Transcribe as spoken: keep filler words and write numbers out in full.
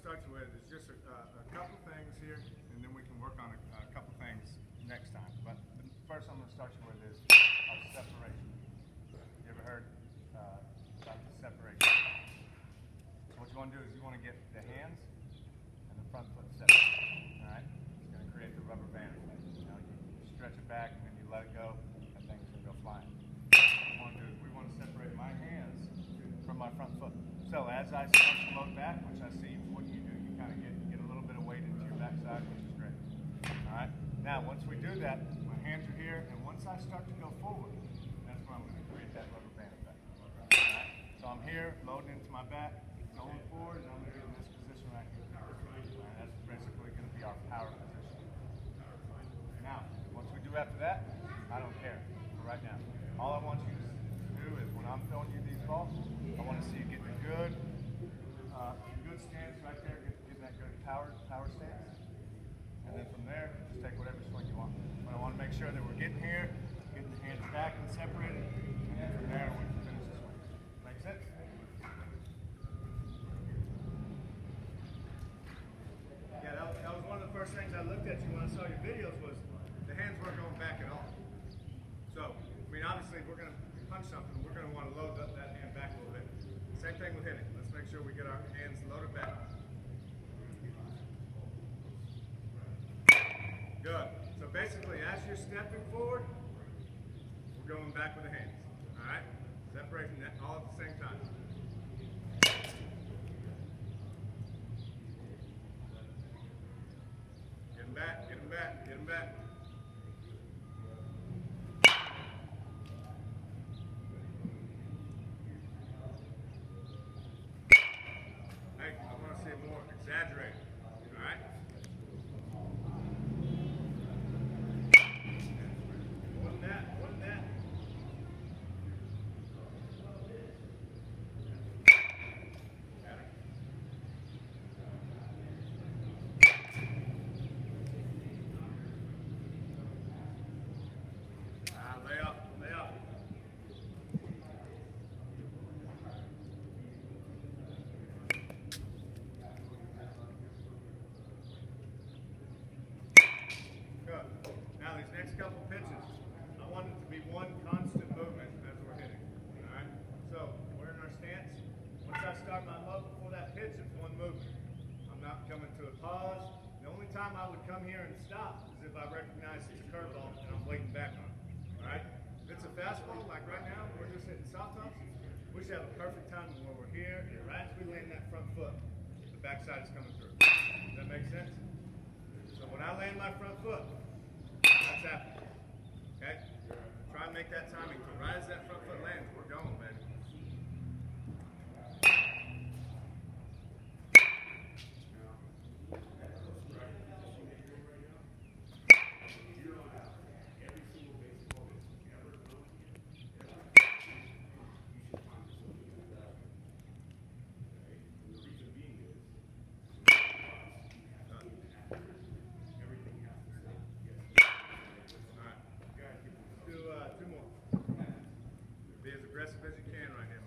start you with is just a, uh, a couple things here, and then we can work on a, a couple things next time. But the first I'm going to start you with is our separation. You ever heard uh, about the separation? So what you want to do is you want to get the hands and the front foot separate. All right? It's going to create the rubber band effect. You know, you stretch it back and then you let it go, and things can go flying. What we want to do is we want to separate my hands from my front foot. So as I start to load back, which I see what you do, you kind of get, get a little bit of weight into your backside, which is great. All right. Now, once we do that, my hands are here, and once I start to go forward, that's when I'm going to create that rubber band effect. All right. So I'm here, loading into my back, going forward, and I'm going to be in this position right here. All right. That's basically going to be our power position. Now, once we do after that, I don't care for right now. All I want you to do is when I'm throwing you these balls, I want to see you getting a good, uh, good stance right there, get, getting that good power, power stance. And then from there, just take whatever swing you want. But I want to make sure that we're getting here, getting the hands back and separated, and then from there we can finish the swing. Make sense? Yeah, that, that was one of the first things I looked at you when I saw your videos was the hands weren't going back at all. So, I mean, obviously, if we're going to punch something, we're going to want to load that, that hand back a little bit. Same thing with hitting. Let's make sure we get our hands loaded back. Good. So basically, as you're stepping forward, we're going back with the hands. All right? Separating that all at the same time. Get them back, get them back, get them back. More exaggerated. All right? More than that, more than that. Ah, lay up, lay up. Now these next couple pitches, I want it to be one constant movement as we're hitting. All right. So we're in our stance. Once I start my load before that pitch, it's one movement. I'm not coming to a pause. The only time I would come here and stop is if I recognize it's a curveball and I'm waiting back on it. All right. If it's a fastball, like right now, we're just hitting soft tops. We should have a perfect timing where we're here, and right as we land that front foot, the backside is coming through. Does that make sense? So when I land my front foot, that's happening. Okay? Try and make that timing. So right as that front foot lands, we're going, baby. Be as aggressive as you can right now.